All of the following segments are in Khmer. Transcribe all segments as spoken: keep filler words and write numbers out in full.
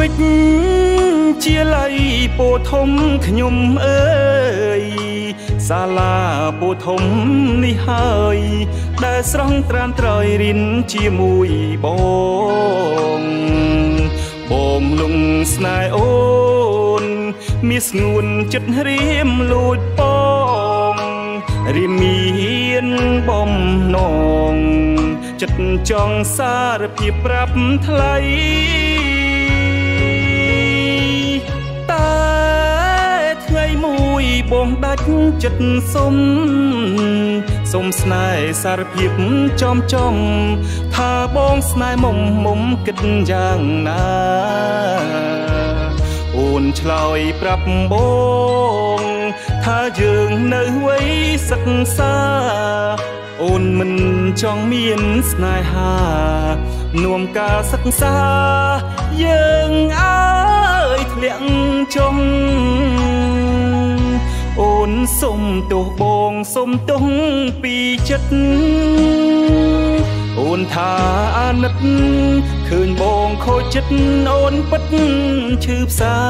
ចជាលៃពោធំខ្ញុំអើយសាលាពោធំនេះហើយដែលស្រង់ត្រានត្រយរិនជាមួយបងបងលងស្នេហ៍អូនមានស្ងួនចិត្តរៀមលួចបងរៀមមានបំណងចិត្តចង់សារភាពប្រាប់ថ្លៃតែថ្ងៃមួយបងដាច់ចិត្តសុំសុំស្នេហ៍សារភាពចំចំថាបងស្នេហ៍មុំមុំគិតយ៉ាងណាអូនឆ្លើយប្រាប់បងថាយើងនៅវ័យសិក្សាអូនមិនចង់មានស្នេហានាំការសិក្សាយើងអើយធ្លាក់ចុះអូនសុំទោសបងសុំទោសពីចិត្តអូនថាអាណិតឃើញបងខូចចិត្តអូនពិតឈឺផ្សា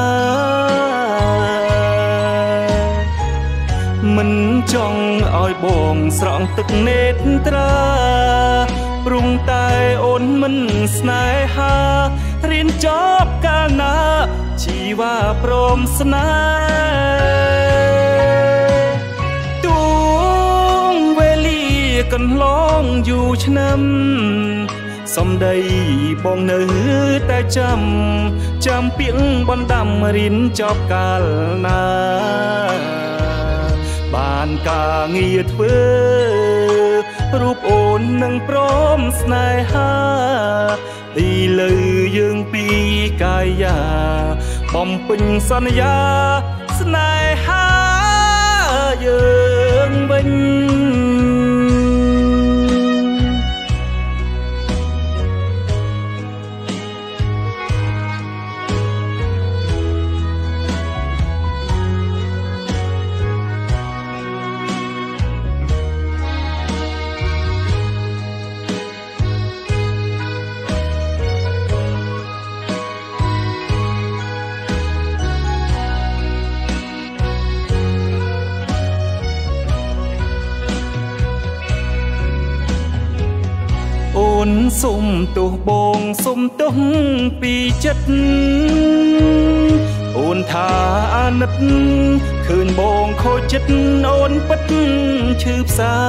មិនចង់ឲ្យបងស្រង់ទឹកនេត្រាព្រមតែអូនមិនស្នេហារៀនចប់កាលណាជីវ៉ាព្រមស្នេហ៍ទួងវេលាកន្លងយូរឆ្នាំសំដីបងនៅតែចាំចាំពាក្យបណ្ដាំរៀនចប់កាលណាបានការងារធ្វើរូបអូននឹងព្រមស្នេហាទីលើយើងពីកាយាបំពេញសន្យាស្នេហាយើងវិញអូនសុំទោសបងសុំទោសពីចិត្តអូនថាអាណិតឃើញបងខូចចិត្តអូនពិតឈឺផ្សា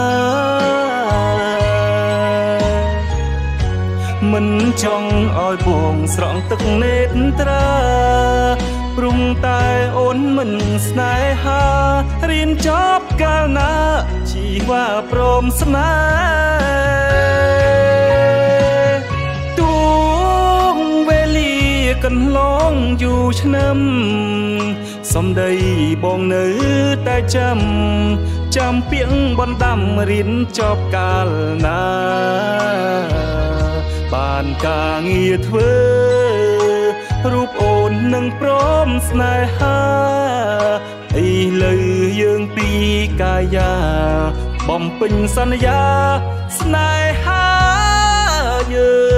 មិនចង់ឲ្យបងស្រង់ទឹកនេត្រាព្រមតែអូនមិនស្នេហារៀនចប់កាលណាជីវ៉ាព្រមស្នេហ៍ទួងវេលាកន្លងយូរឆ្នាំសំដីបងនៅតែចាំចាំពាក្យបណ្ដាំរៀនចប់កាលណាបានការងារធ្វើរូបអូននឹងព្រមស្នេហាឥឡូវយើងពីកាយាបំពេញសន្យាស្នេហាយើង